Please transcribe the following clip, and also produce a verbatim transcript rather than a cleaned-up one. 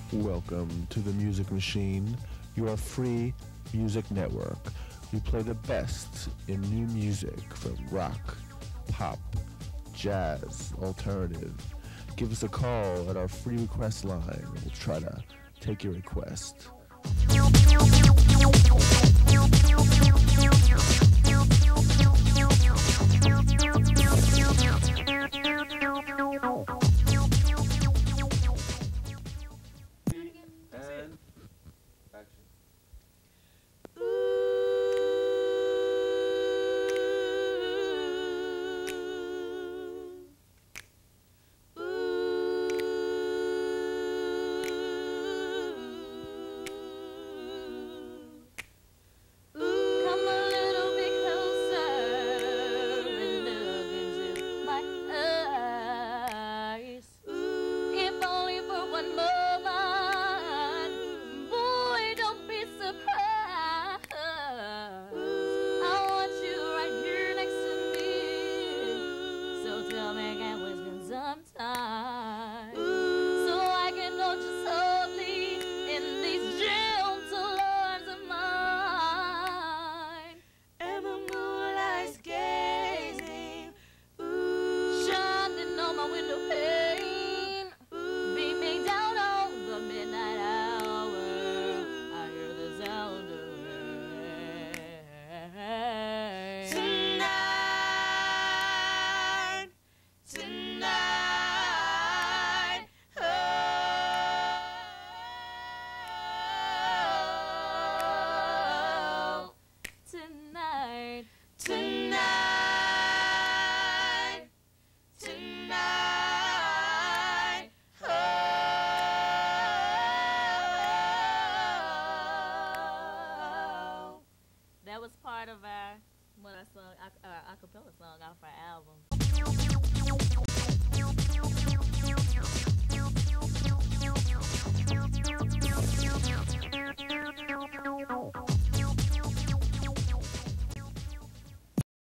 Welcome to the Music Machine, your free music network. We play the best in new music from rock, pop, jazz, alternative. Give us a call at our free request line. We'll try to take your request. That was part of our, what I sung, our, our acapella song off our album.